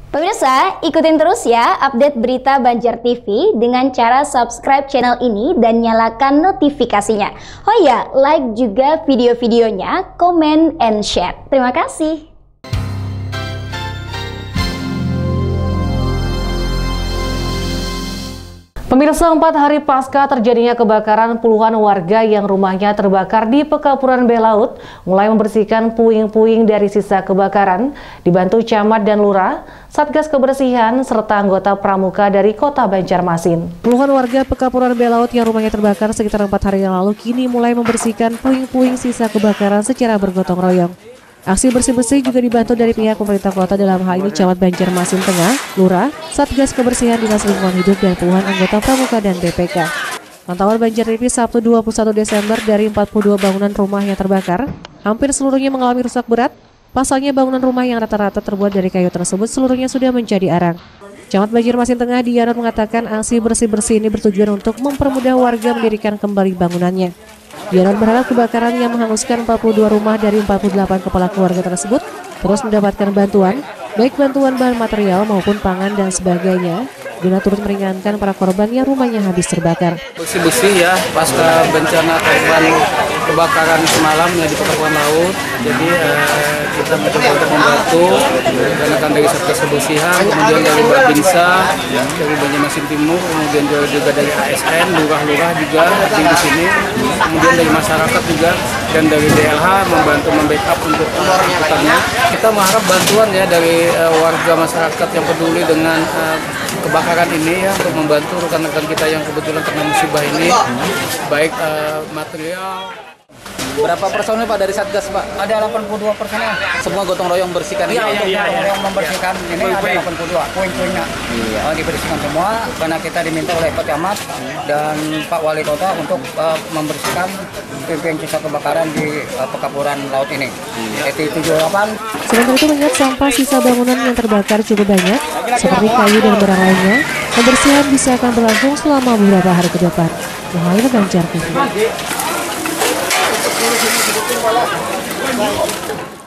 Pemirsa, ikutin terus ya update berita Banjar TV dengan cara subscribe channel ini dan nyalakan notifikasinya. Oh ya, like juga video-videonya, comment and share. Terima kasih. Pemirsa, 4 hari pasca terjadinya kebakaran, puluhan warga yang rumahnya terbakar di Pekapuran Belaut mulai membersihkan puing-puing dari sisa kebakaran, dibantu camat dan lurah, Satgas Kebersihan, serta anggota pramuka dari Kota Banjarmasin. Puluhan warga Pekapuran Belaut yang rumahnya terbakar sekitar 4 hari yang lalu kini mulai membersihkan puing-puing sisa kebakaran secara bergotong royong. Aksi bersih-bersih juga dibantu dari pihak pemerintah kota, dalam hal ini Camat Banjarmasin Tengah, Lurah, Satgas Kebersihan, Dinas Lingkungan Hidup, dan puluhan anggota pramuka dan BPK. Pantauan Banjar TV Sabtu 21 Desember dari 42 bangunan rumah yang terbakar, hampir seluruhnya mengalami rusak berat. Pasalnya bangunan rumah yang rata-rata terbuat dari kayu tersebut seluruhnya sudah menjadi arang. Camat Banjarmasin Tengah Dianur mengatakan aksi bersih-bersih ini bertujuan untuk mempermudah warga mendirikan kembali bangunannya. Dianur berharap kebakaran yang menghanguskan 42 rumah dari 48 kepala keluarga tersebut terus mendapatkan bantuan, baik bantuan bahan material maupun pangan dan sebagainya, guna turut meringankan para korban yang rumahnya habis terbakar. Bersih-bersih ya, pasca bencana korban kebakaran semalam ya di Pekapuran Laut. Jadi kita mencoba untuk membantu, rekan dari Satgas Kebersihan, kemudian dari Babinsa, dari Banjarmasin Timur, kemudian juga dari ASN, lurah-lurah juga hadir di sini, kemudian dari masyarakat juga, dan dari DLH membantu membackup untuk hutannya. Kita mengharap bantuan ya dari warga masyarakat yang peduli dengan kebakaran ini ya, untuk membantu rekan-rekan kita yang kebetulan kena musibah ini, baik material. Berapa personil Pak dari Satgas Pak? Ada 82 personel. Semua gotong royong bersihkan ini? Iya. Membersihkan ini ada 82 poin-poinnya. Iya. Dibersihkan semua karena kita diminta oleh Pak Camat dan Pak Wali Kota untuk membersihkan puing-puing sisa kebakaran di Pekapuran Laut ini. Yaitu 78. Sementara itu mengingat sampah sisa bangunan yang terbakar cukup banyak, seperti kayu dan barang lainnya, pembersihan bisa akan berlangsung selama beberapa hari ke depan. Muhammad Banjar TV.